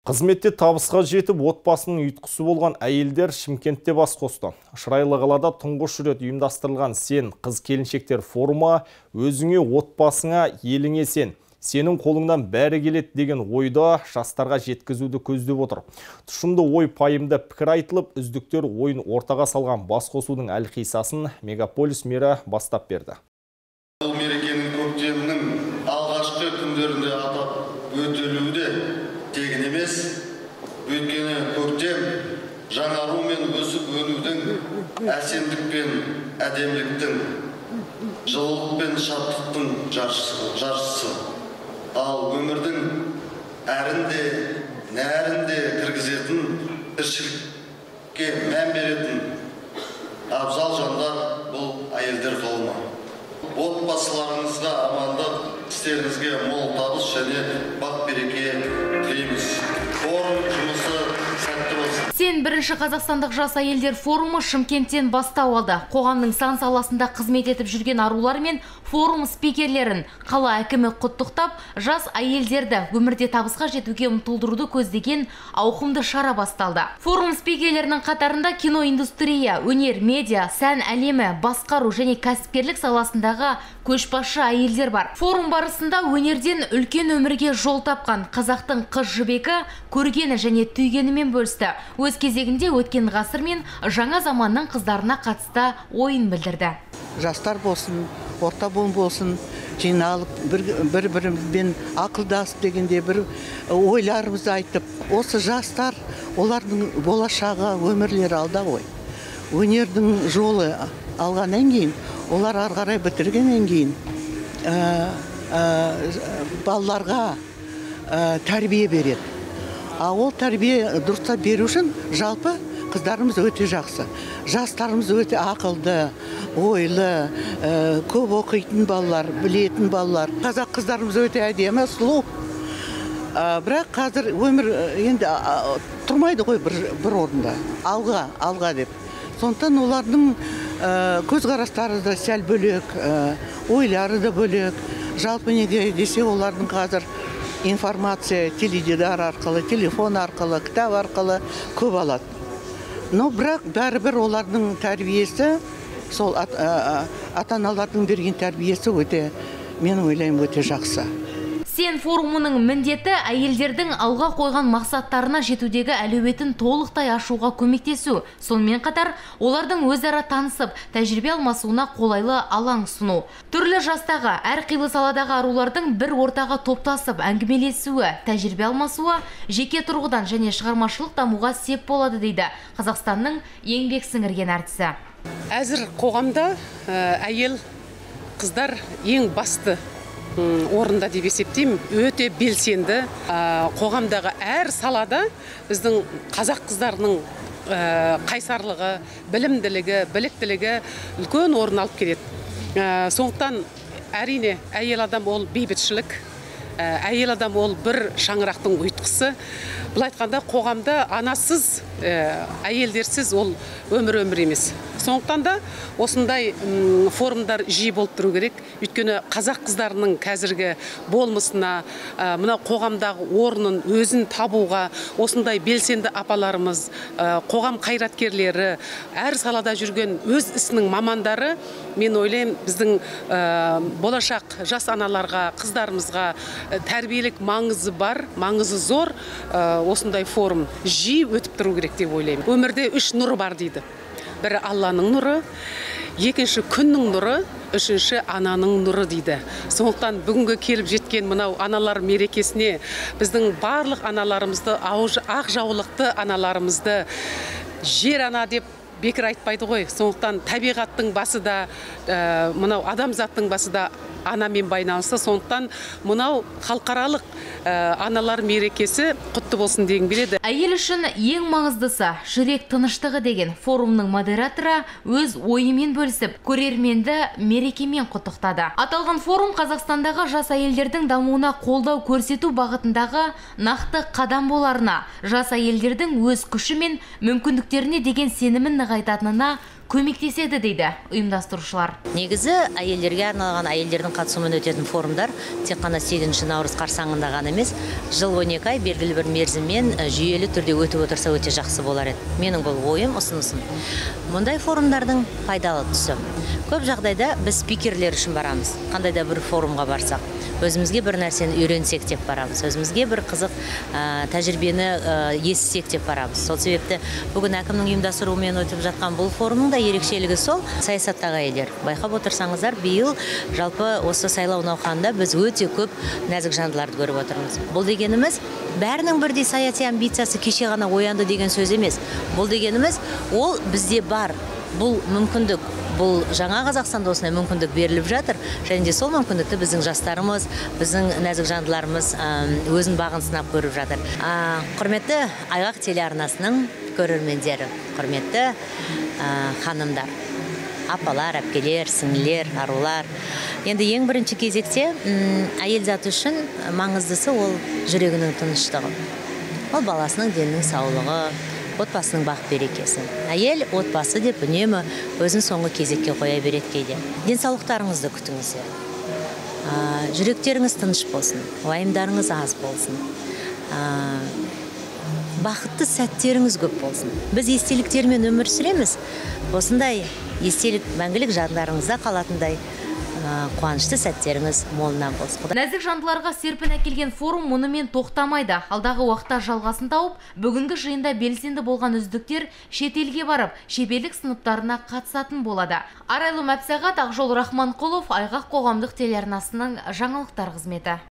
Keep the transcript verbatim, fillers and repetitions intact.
Қызметте табысқа жетіп, отбасының ұйытқысы болған әйелдер Шымкентте бас қосты. Шырайлы қалада тұңғыш рет ұйымдастырылған «Сен қыз келіншектер форумы» өзіңе, отбасыңа, еліңе сен, сенің қолыңнан бәрі келеді деген ойды жастарға жеткізуді көздеп отыр. Тұшымды ой пайымда пікір айтылып, үздіктер ойын ортаға салған бас қосудың әлқисасын Мегаполис мері бастап берді. Бұл мерекенің көктемнің алғашқы күндерінде атап өтілуі де тегін емес, өйткені көктем жаңару мен өсіп өнудің, әсемдік пен әдеміліктің, жылылық пен шаттықтың жаршысы. Ал өмірдің әрінде, нәрінде кіргізетін, тіршілікке мән беретін абзал жандар бұл әйелдер қауымы. Отбасыларыңызға амандық, істеріңізге мол табыс және бақ-береке тілейміз. Форум жұмысы сәтті болсын. Сен бірінші Қазақстандық жас әйелдер форумы Шымкенттен бастау алды. Қоғамның сан саласында қызмет етіп жүрген арулар мен форум спикерлерін қала әкімі құттықтап, жас әйелдерді өмірде табысқа жетуге ұмтылдыруды көздеген ауқымды шара басталды. Форум спикерлерінің қатарында киноиндустрия, өнер, медиа, сән әлемі, басқару және кәсіпкерлік саласындағы көшбасшы әйелдер бар. Форум барысында өнерден үлкен өмірге жол тапқан қазақтың қыз жібегі көргені және түйгенімен бөлісті. Өз кезегінде өткен ғасыр мен жаңа заманның қыздарына қатысты ойын білдірді. Жастар болсын, орта буын болсын, жиналып, бір-бірімізбен ақылдасып дегенде бір ойларымызды айтып, осы жастар, олардың болашағы, өмірлері алда ғой. Өнердің жолы алғаннан кейін, олар ары қарай бітіргеннен кейін балаларға тәрбие береді. А ол тәрбие дұрыстап беру үшін жалпы қыздарымыз өте жақсы. Жастарымыз өте ақылды, ойлы, көп оқитын балалар, білетін балалар. Қазақ қыздарымыз өте әдемі, сұлу. Бірақ қазір өмір енді тұрмайды ғой бір орында. Алға, алға деп. Сондықтан олардың көзқарастары да сәл бөлек, ойлары да бөлек. Жалпы неге десе олардың қазір информация теледидар арқылы, телефон арқылы, кітап арқылы көп алады. Но бірақ бәрібір олардың тәрбиесі, сол ата-аналардың берген тәрбиесі өте, мен ойлаймын, өте жақсы. Сен форумының міндеті әйелдердің алға қойған мақсаттарына жетудегі әлеуетін толықтай ашуға көмектесу. Сонымен қатар, олардың өзара танысып, тәжірибе алмасуына қолайлы алаң ұсыну. Түрлі жастағы, әрқилы саладағы арулардың бір ортаға топтасып әңгімелесуі, тәжірибе алмасуы, жеке тұрғыдан және шығармашылық дамуға сеп болады дейді Қазақстанның еңбек сіңірген әртісі. Әзір қоғамда әйел қыздар ең басты орында деп есептеймін, өте белсенді. Қоғамдағы әр салада біздің қазақ қыздарының қайсарлығы, білімділігі, біліктілігі үлкен орын алып келеді. Сондықтан әрине әйел адам ол бейбітшілік, әйел адам ол бір шаңырақтың ұйытқысы. Бұл айтқанда қоғамда анасыз, әйелдерсіз ол өмір өмір емес. Сондықтан да осындай форумдар жиі болып тұру керек. Өйткені қазақ қыздарының қазіргі болмысына, мына қоғамдағы орнын өзін табуға осындай белсенді апаларымыз, қоғам қайраткерлері, әр салада жүрген өз ісінің мамандары, мен ойлаймын, біздің болашақ жас аналарға, қыздарымызға тәрбиелік маңызы бар, маңызы зор осындай форум жиі өтіп тұру керек деп ойлаймын. Өмірде үш нұры бар дейді. Бірі Алланың нұры, екінші күнның нұры, үшінші ананың нұры дейді. Сондықтан бүгінгі келіп жеткен мынау аналар мерекесіне біздің барлық аналарымызды, ақ жаулықты аналарымызды жер ана деп бекер айтпайды ғой. Сондықтан табиғаттың басы да, мынау адамзаттың басы да анамен байланысты. Сондықтан мынау халықаралық аналар мерекесі құтты болсын дегім келеді. Әйел үшін ең маңыздысы жүрек тыныштығы деген форумның модераторы өз ойымен бөлісіп, көрерменді мерекемен құттықтады. Аталған форум Қазақстандағы жас әйелдердің дамуына қолдау көрсету бағытындағы нақты қадам боларына, жас әйелдердің өз күші мен мүмкіндіктеріне деген сенімін нығайтатынына көмектеседі дейді ұйымдастырушылар. Негізі әйелдерге арналған әйелдердің қатысуымен өтетін форумдар тек қана сегізінші наурыз қарсаңында ғана емес, жыл он екі ай белгілі бір мерзіммен жүйелі түрде өтіп отырса өте жақсы болар еді. Менің бұл ойым, ұсынысым. Мұндай форумдардың пайдалы тұсы. Көп жағдайда біз спикерлер үшін барамыз. Қандай да бір форумға барсақ, өзімізге бір нәрсені үйренсек деп барамыз. Өзімізге бір қызық тәжірибені естісек деп барамыз. Сол себепті бүгін әкімнің ұйымдастыруымен өтіп жатқан бұл форумның да ерекшелігі сол саясаттағы әйелдер. Байқап отырсаңыздар, биыл жалпы осы сайлау науқанында біз өте көп нәзік жандыларды көріп отырмыз. Бұл дегеніміз бәрінің бірдей саяси амбициясы кеше ғана оянды деген сөз емес. Бұл дегеніміз ол бізде бар. Бұл мүмкіндік, бұл жаңа Қазақстанда осындай мүмкіндік беріліп жатыр, және де сол мүмкіндікті біздің жастарымыз, біздің нәзік жандыларымыз өзін бағын сынап көріп жатыр. Құрметті Айғақ телеарнасының көрермендері, құрметті ханымдар, апалар, әпкелер, сіңлілер, арулар. Енді ең бірінші кезекте әйел заты үшін маңыздысы ол жүрегінің тыныштығы. Ол баласының денінің саулығы, отбасының бақ берекесі. Әйел отбасы деп үнемі өзін соңғы кезекке қоя береді кейде. Денсаулықтарыңызды күтіңіздер. Жүректеріңіз тыныш болсын, уайымдарыңыз аз болсын. Бақытты сәттеріңіз көп болсын. Біз естеліктермен өмір сүреміз. Осындай естелік мәңгілік жадыңдарыңызда қалатындай қуанышты сәттеріңіз молынан болсын. Нәзік жандыларға серпін әкелген форум мұнымен тоқтамайды. Алдағы уақытта жалғасын тауып, бүгінгі жиында белсенді болған үздіктер шетелге барып, шеберлік сыныптарына қатысатын болады. Арайлым Әпсағат, Ақжол Рахманқұлов, Айғақ қоғамдық телеарнасының жаңалықтар қызметі.